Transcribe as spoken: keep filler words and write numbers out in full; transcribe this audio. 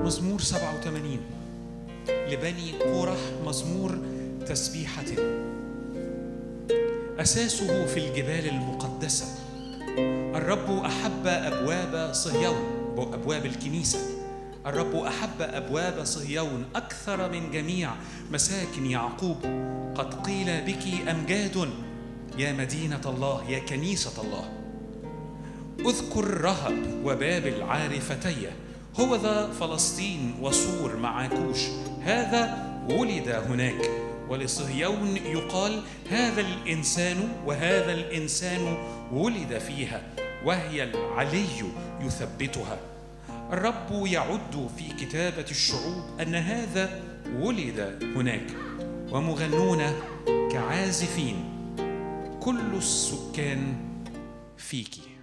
مزمور سبعة وثمانين لبني قرح، مزمور تسبيحة. أساسه في الجبال المقدسة. الرب أحب أبواب صهيون، أبواب الكنيسة. الرب أحب أبواب صهيون أكثر من جميع مساكن يعقوب. قد قيل بك أمجاد يا مدينة الله، يا كنيسة الله. اذكر رهب وبابل عارفتي، هو ذا فلسطين وصور مع كوش، هذا ولد هناك. ولصهيون يقال هذا الإنسان، وهذا الإنسان ولد فيها، وهي العلي يثبتها. الرب يعد في كتابة الشعوب أن هذا ولد هناك، ومغنون كعازفين كل السكان فيك.